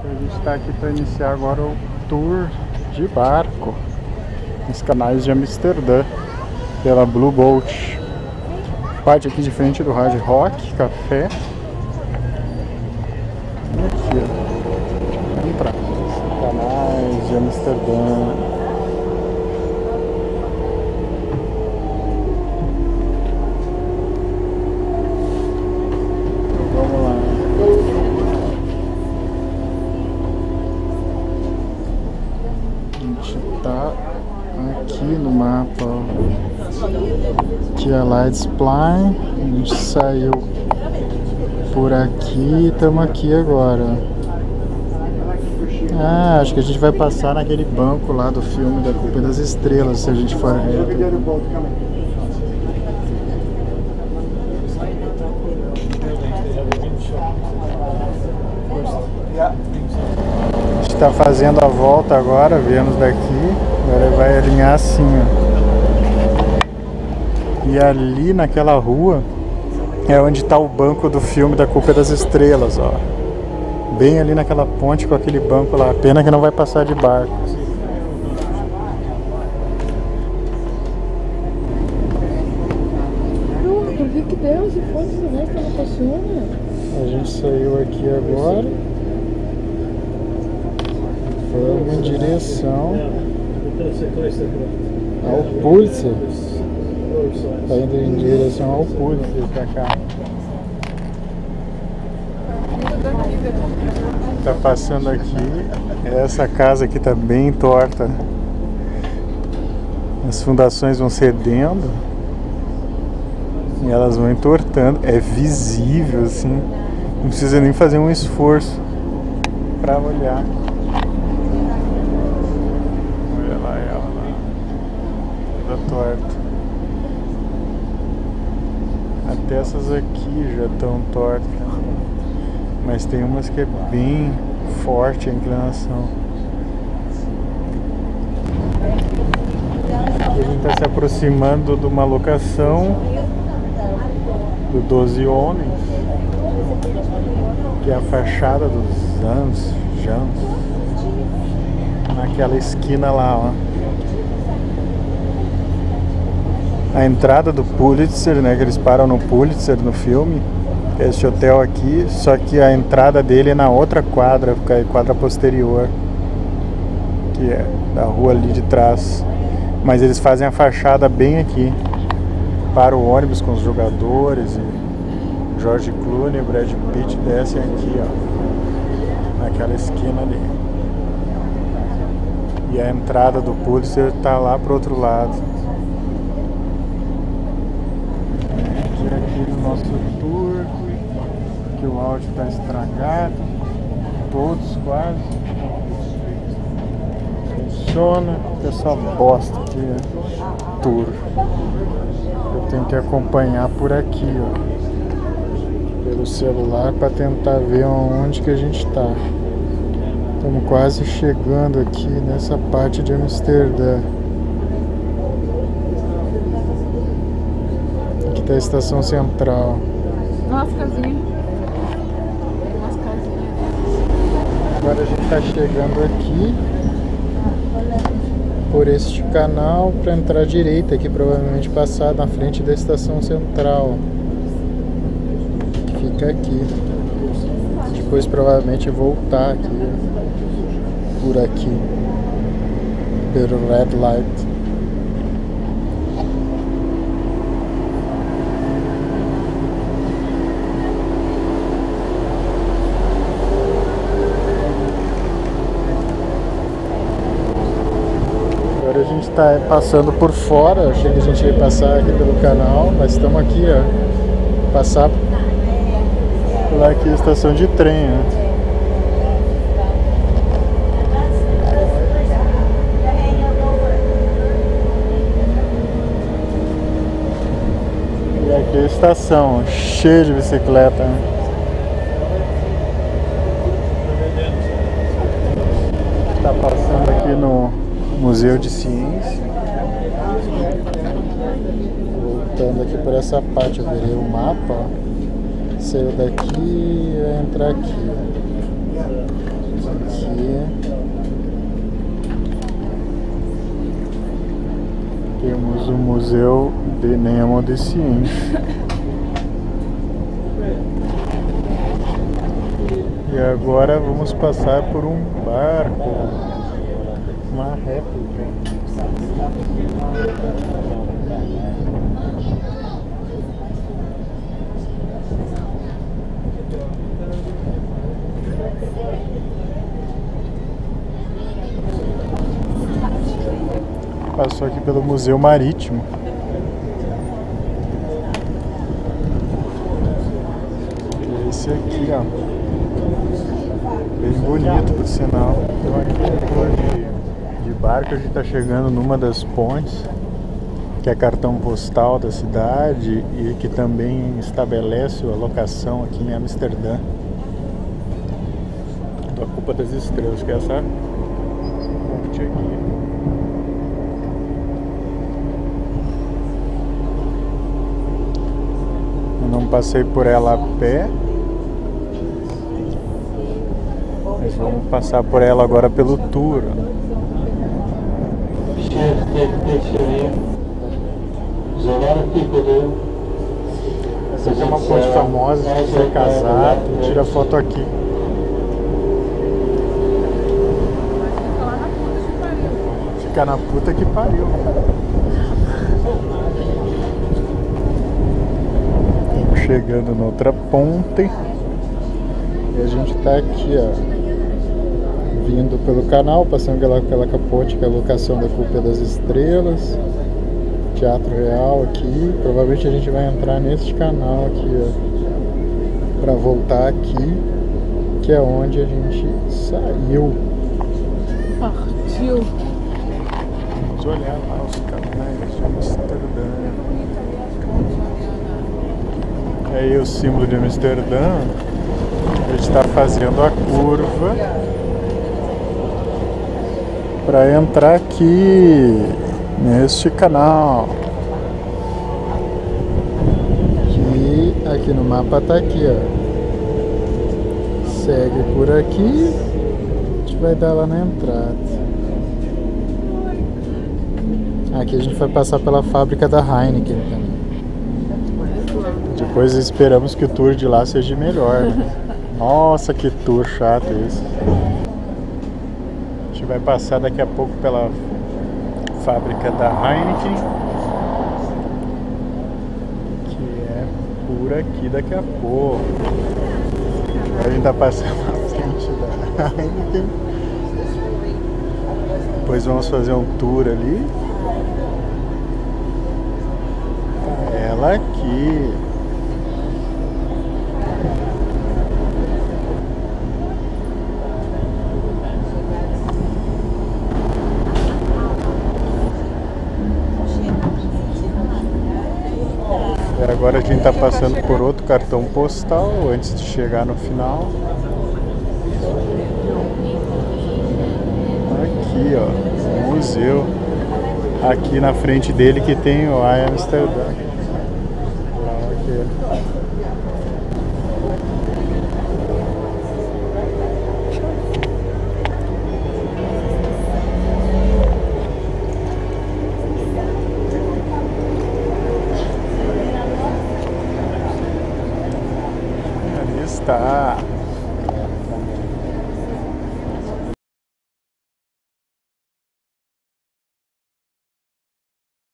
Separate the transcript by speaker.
Speaker 1: A gente está aqui para iniciar agora o tour de barco nos canais de Amsterdã pela Blue Boat. Parte aqui de frente do Hard Rock Café. E aqui, ó, entrar canais de Amsterdã. Tá aqui no mapa, que é Leidsplein. A gente saiu por aqui e estamos aqui agora. Acho que a gente vai passar naquele banco lá do filme da Culpa das Estrelas, se a gente for reto. A gente está fazendo a volta agora, viemos daqui, agora vai alinhar assim, ó. E ali naquela rua é onde está o banco do filme da Culpa das Estrelas, ó. Bem ali naquela ponte com aquele banco lá, pena que não vai passar de barco.
Speaker 2: Por que Deus e foda-se, o resto não funciona?
Speaker 1: A gente saiu aqui agora. Vamos em direção ao Pulitzer. Tá indo em direção ao Pulitzer pra cá. Tá passando aqui. Essa casa aqui tá bem torta. As fundações vão cedendo e elas vão entortando. É visível assim. Não precisa nem fazer um esforço pra olhar. Torta. Até essas aqui já estão tortas, mas tem umas que é bem forte a inclinação. Aqui a gente está se aproximando de uma locação do 12 Homens, que é a fachada dos Jans, naquela esquina lá, ó. A entrada do Pulitzer, né, que eles param no Pulitzer no filme, é esse hotel aqui, só que a entrada dele é na outra quadra, fica a quadra posterior, que é da rua ali de trás. Mas eles fazem a fachada bem aqui, para o ônibus com os jogadores, e George Clooney e Brad Pitt descem aqui, ó, naquela esquina ali. E a entrada do Pulitzer tá lá pro outro lado. Aqui no nosso tour, que o áudio está estragado, todos quase. Funciona, é só bosta aqui, né? Tour. Eu tenho que acompanhar por aqui, ó, pelo celular, para tentar ver onde que a gente está. Estamos quase chegando aqui nessa parte de Amsterdã. Da estação central.
Speaker 2: Nossa, casinha. Nossa, casinha.
Speaker 1: Agora a gente está chegando aqui por este canal para entrar à direita, aqui provavelmente passar na frente da estação central, que fica aqui. Depois provavelmente voltar aqui, por aqui, pelo Red Light. Agora a gente está passando por fora. Achei que a gente ia passar aqui pelo canal, mas estamos aqui, ó, passar por aqui a estação de trem, ó. E aqui a estação, cheia de bicicleta, né? Tá passando aqui no Museu de Ciência. Voltando aqui por essa parte, eu virei o mapa, ó. Saiu daqui e vai entrar aqui, ó. o Museu de Nemo de Ciência. E agora vamos passar por um barco, uma réplica. Passou aqui pelo Museu Marítimo. Que é esse aqui, ó. Bem bonito, por sinal. Então aqui de barco a gente está chegando numa das pontes, que é cartão postal da cidade e que também estabelece a locação aqui em Amsterdã da Copa das Estrelas, que é essa ponte aqui. Eu não passei por ela a pé, mas vamos passar por ela agora pelo tour. Essa aqui é uma ponte famosa, se quiser casar, tira foto aqui. Fica na puta que pariu. Estamos chegando na outra ponte. E a gente tá aqui, ó, vindo pelo canal, passando pela capote, que é a locação da Copa das Estrelas. Teatro Real aqui. Provavelmente a gente vai entrar neste canal aqui, ó, pra voltar aqui, que é onde a gente saiu.
Speaker 2: Partiu.
Speaker 1: Vamos olhar lá os canais de Amsterdã. Aí o símbolo de Amsterdã. A gente está fazendo a curva para entrar aqui neste canal. Que aqui no mapa tá aqui, ó. Segue por aqui, a gente vai dar lá na entrada. Aqui a gente vai passar pela fábrica da Heineken também. Depois esperamos que o tour de lá seja melhor, né? Nossa, que tour chato esse. A gente vai passar daqui a pouco pela fábrica da Heineken, que é por aqui daqui a pouco. A gente tá passando na frente da Heineken. Depois vamos fazer um tour ali. Ela aqui. E agora a gente está passando por outro cartão postal antes de chegar no final. Aqui, ó, o museu. Aqui na frente dele que tem o I Amsterdã.